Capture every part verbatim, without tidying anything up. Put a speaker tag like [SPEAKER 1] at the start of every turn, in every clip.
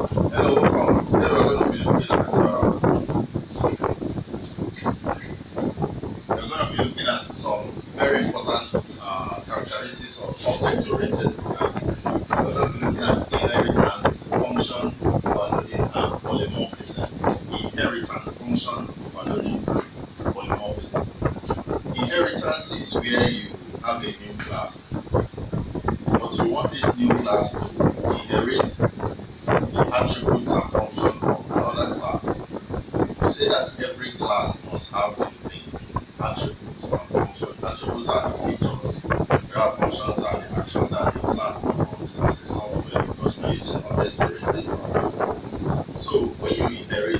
[SPEAKER 1] Hello, welcome. Today we're going to be looking at uh, we're going to be looking at some very important uh, characteristics of object-oriented programming. We're going to be looking at inheritance, function, overloading, and polymorphism. Inheritance, function, overloading, and polymorphism. Inheritance is where you have a new class, but you want this new class to inherit the attributes and functions of another class. You say that every class must have two things: attributes and functions. Attributes are the features, whereas functions are the action that the class performs as a software, because we're using object-oriented programming. So when you inherit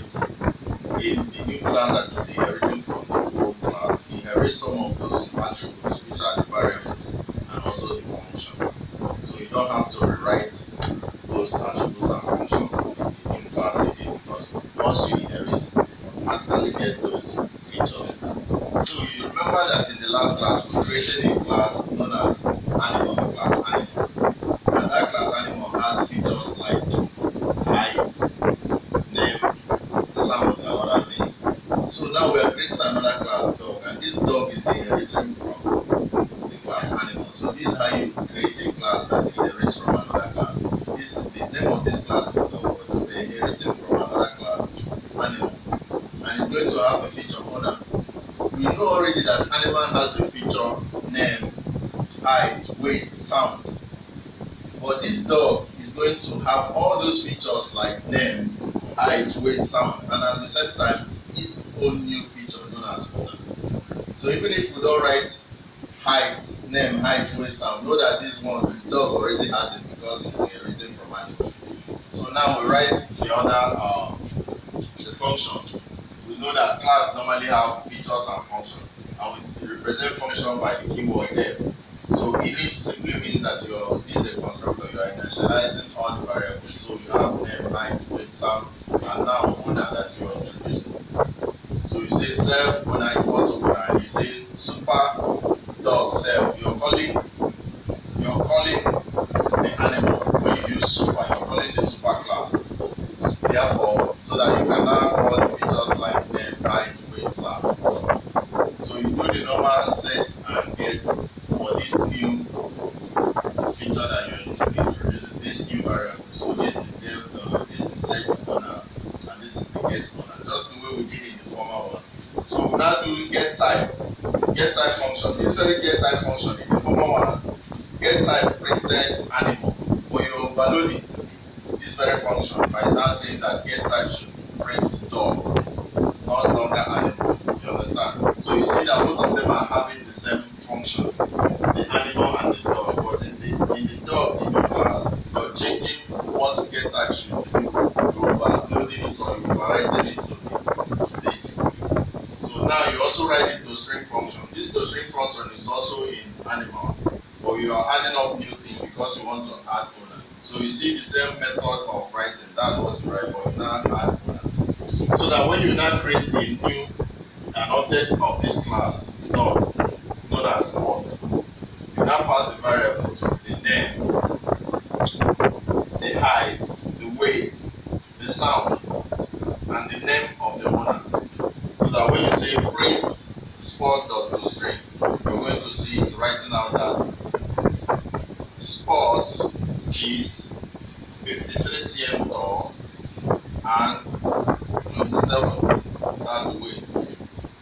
[SPEAKER 1] in the new class that is inheriting from the old class, inherit some of those attributes, which are the variables, and also the functions. So you don't have to rewrite those attributes and functions in class again, because once you inherit, it automatically gets those features. So you remember that in the last class we created a class known as animal, class animal, and that class animal has features like height, name, sound, and other things. So now we are creating another class dog, and this dog is inheriting from the class animal. So this is how you create a class that inherits from another class. This the name of this class is dog, but it's inheriting from another class animal, and it's going to have a feature owner. We know already that animal has a feature name, height, weight, sound, but this dog is going to have all those features like name, height, weight, sound, and at the same time its own new feature known as owner. So even if we don't write height, name, height, weight, sound, know that this one, the dog already has it because it's inheriting from animal. So now we write the other uh, the functions. We know that class normally have features and functions, and we represent function by the keyword def. So init simply means that you're this is a constructor, you are initializing all the variables. So you have name, height, weight, sound, and now owner that you are introducing. So you say self owner equal to owner, and you say super dog self. You're calling you're calling the animal. When you use super, you're calling the super class. Therefore, so that you can now call the features like name, height, weight, sound. So you do the normal set and get for this new feature that you're introducing, this new variable. So this is the def, uh, this is the set owner, and this is the get owner. Just the way we did in the former one. So we now do get type, get type function. This very get type function in the former one, get type printed animal. When you're overloading this very function by now saying that get type should print dog, not longer animal. You understand? So you see that both of them are having the same function, the animal and the dog. But in the in the dog in your class, you're changing what get type should do. You're overloading it or you're overwriting it to this. So now you also write it to string function. This to string function is also in animal, but you are adding up new things because you want to add owner. So you see the same method of writing. That's what you write, but you now add owner. So that when you now create a new an object of this class, dog, known as what, you now pass the variables, the name, the height, the weight, the sound, and the name of the owner. So that when you say print sport.toString, you're going to see it writing out that sport is fifty-three centimeters tall and twenty-seven, that's the weight.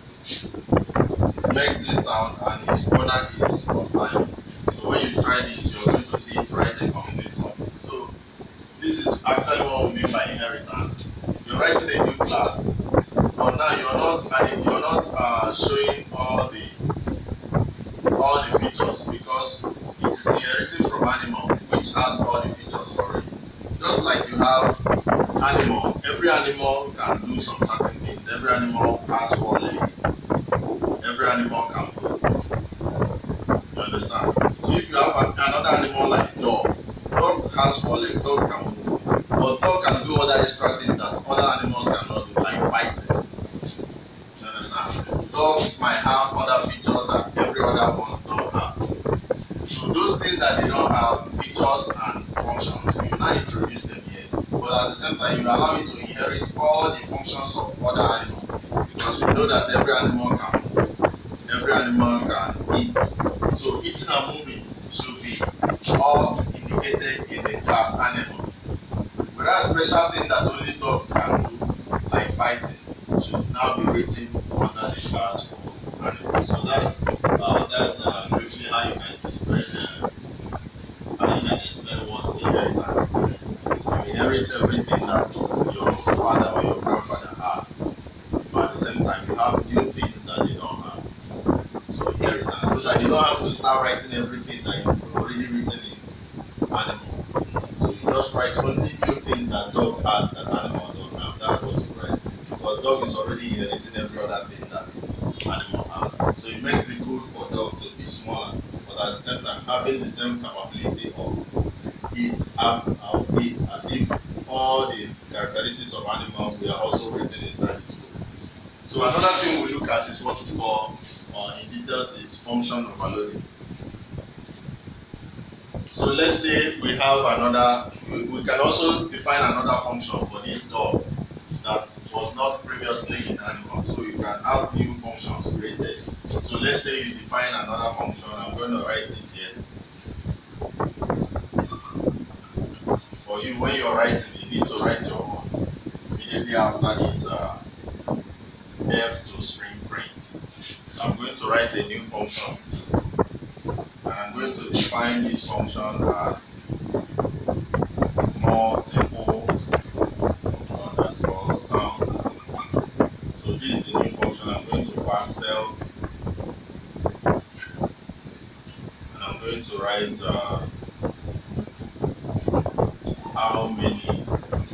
[SPEAKER 1] Makes this sound and his owner is augustine. So when you try this, you're going to see it write a complete something. So this is actually what we mean by inheritance. You're writing a new class, but now you're not adding, you're not uh, showing all the all the features, because it is inheriting from animal, which has all the features already. Just like you have animal, every animal can do some certain things. Every animal has four legs. Every animal can move. You understand? So if you have an, another animal like dog, dog has four legs, dog can move. But dog can do other extra things that other animals cannot do, like biting. You understand? Dogs might have other features that every other one don't have. So those things that they don't have, features and functions, you now introduce them here. But at the same time you allow it to inherit all the functions of other animals, because we know that every animal can move, every animal can eat. So eating and moving should be all indicated in the class animal. Whereas special things that only dogs can do, like biting, should now be written under the class for animals. So that's uh, that's uh, briefly how you can explain uh, how you can explain what inheritance is. You inherit everything that your father or your grandfather has, but at the same time you have new things that they don't have. So inheritance, so that you don't have to start writing everything that you've already written in animal. So you just write only new things that dog has that animal don't have. That's what you write. Because dog is already inheriting every other thing that animal has. So it makes it good for dog to be smaller, but at the same time having the same capability of it, of it, as if all the characteristics of animals were also written inside the school. So another thing we look at is what we call, uh, in details, is function overloading. So let's say we have another, we, we can also define another function for this dog that was not previously in animal. So you can have new functions created. So let's say you define another function. I'm going to write it here. For you, when you're writing, you need to write your own immediately after this uh, def to string print. So I'm going to write a new function. And I'm going to define this function as multiple underscore sound. So this is the new function. I'm going to pass self, and I'm going to write uh, how many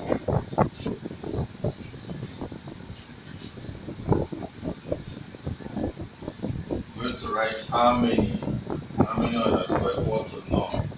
[SPEAKER 1] I'm going to write how many how many underscore equal to none.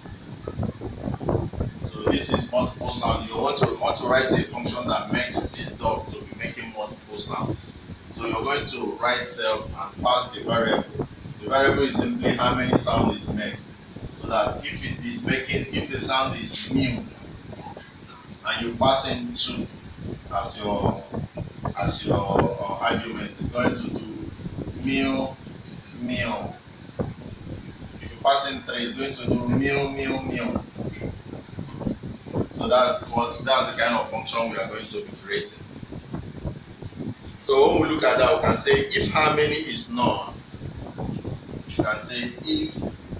[SPEAKER 1] So this is multiple sound. You want to want to write a function that makes this dog to be making multiple sound. So you're going to write self and pass the variable. The variable is simply how many sound it makes. So that if it is making, if the sound is mu, and you pass in two as your as your uh, argument, it's going to do mu mu. If you pass in three, it's going to do mu mu mu. So that's what that's the kind of function we are going to be creating. So when we look at that, we can say if how many is none, you can say if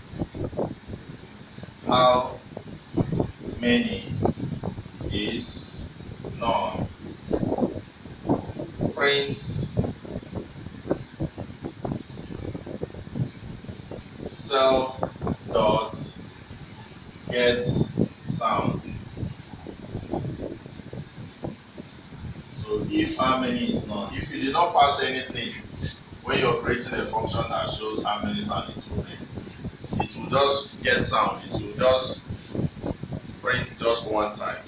[SPEAKER 1] how many is none, print self dot get sound. So if how many is none, if you did not pass anything when you're creating a function that shows how many sound it will make, it will just get sound. It will just print just one time.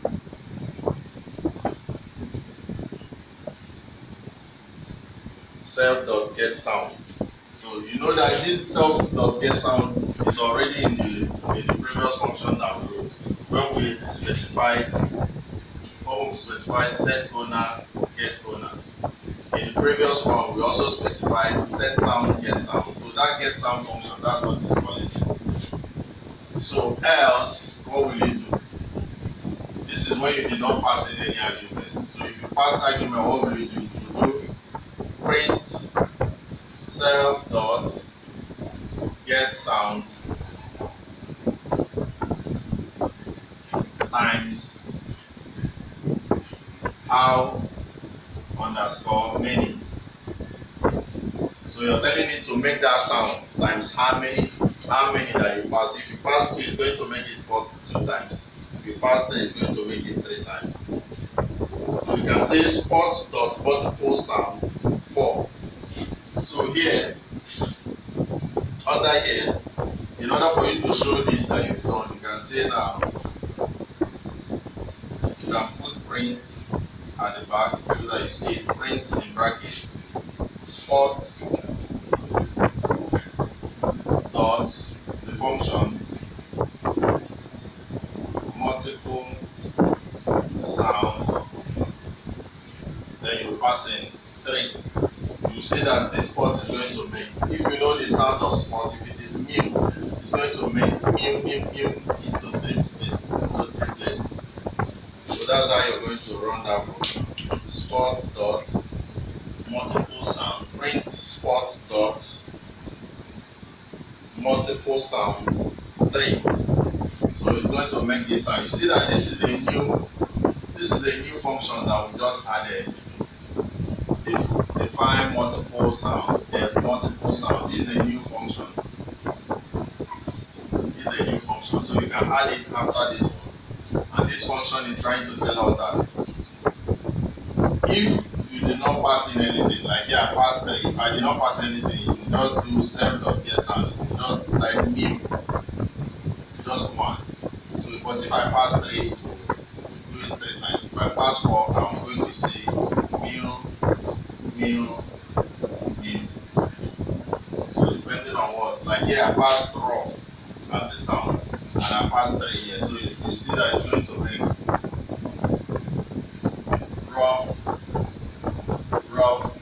[SPEAKER 1] Self dot get sound. So you know that this self dot get sound is already in the in the previous function that we wrote when we specified when we specified set owner get owner. In the previous one we also specified set sound get sound. So that get sound function, that's what it's called. So else, what will it do? This is when you did not pass in any argument. So if you pass argument, what will it do? It will do print self dot get sound times how underscore many. So you're telling it to make that sound times how many how many that you pass. If you pass two, it's going to make it for two times. If you pass three, it's going to make it three times. So you can say spot dot multiple sound four. So here, under here, in order for you to show this that you've done, you can say now, you can put print at the back so that you see print in brackets, spot dot the function multiple sound, then you pass in three. You see that this spot is going to make, if you know the sound of spot, if it is mu, it's going to make mu, mu, mu into three spaces, into three places. So that's how you're going to run that function. Spot dot multiple sound, print spot dot multiple sound three. So it's going to make this sound. You see that this is a new, this is a new function that we just added. Define multiple sound, def multiple sound. This is a new function. This is a new function. So you can add it after this one. And this function is trying to tell us that if you did not pass in anything, like here I passed three, if I did not pass anything, you can just do self.get sound. You just type mu, just one. So but if I pass three, it will do it three times. If I pass four, I'm going to say mu, mu, mu. So depending on what, like here I passed rough at the sound, and I passed three here. So you, you see that it's going to make rough, rough,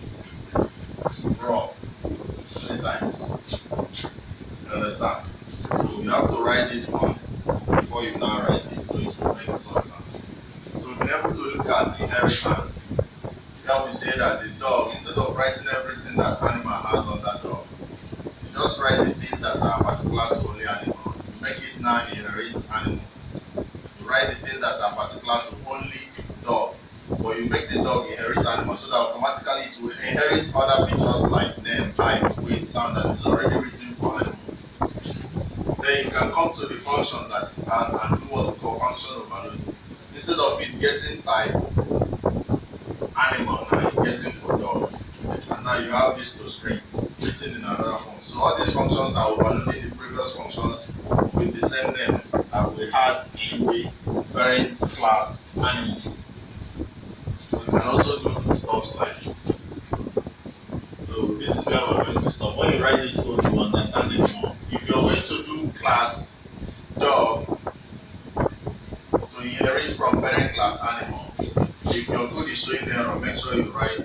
[SPEAKER 1] rough three times. You understand? So you have to write this one before you now write it, so it will make some sound. So we've been able to look at inheritance. Here we say that the dog, instead of writing everything that animal has on that dog, you just write the things that are particular to only animal. You make it now inherit animal. You write the things that are particular to only dog, but you make the dog inherit animal so that automatically it will inherit other features like name, height, weight, sound that is already written for animal. Then you can come to the function that it has and do what we call function overloading. Instead of it getting type animal, now it's getting for dog. And now you have this to string written in another form. So all these functions are overloading the previous functions with the same name that we had in the parent class animal. So you can also do stuff like this. So this is where we're going to stop. When you write this code, you understand it more. If you're going to do class dog to inherit from parent class animal, if your code is showing error, make sure you write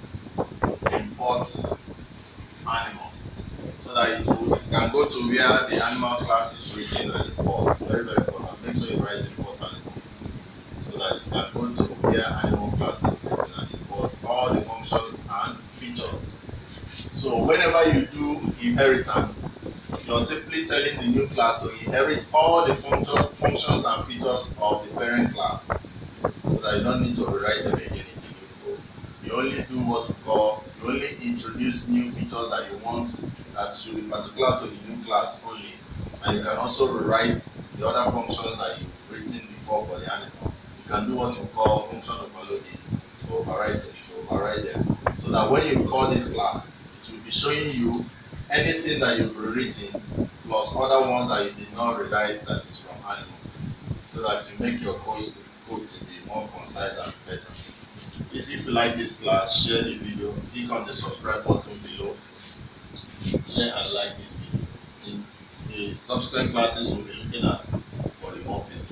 [SPEAKER 1] import animal so that it, will, it can go to where the animal class is written and import. Very, very important. Make sure you write import animal so that it can go to where animal class is written and import all the functions and features. So whenever you do inheritance, you're simply telling the new class to inherit all the function, functions and features of the parent class, so that you don't need to rewrite them again in the new code. You only do what we call, you only introduce new features that you want that should be particular to the new class only, and you can also rewrite the other functions that you've written before for the animal. You can do what we call function overloading to override it, to override them, so that when you call this class, it will be showing you anything that you've rewritten plus other ones that you did not rewrite that is from animal, so that you make your code, code to be more concise and better. Please, if you like this class, share the video, click on the subscribe button below, share and like this video. In the subsequent classes, we'll be looking at for the more physical.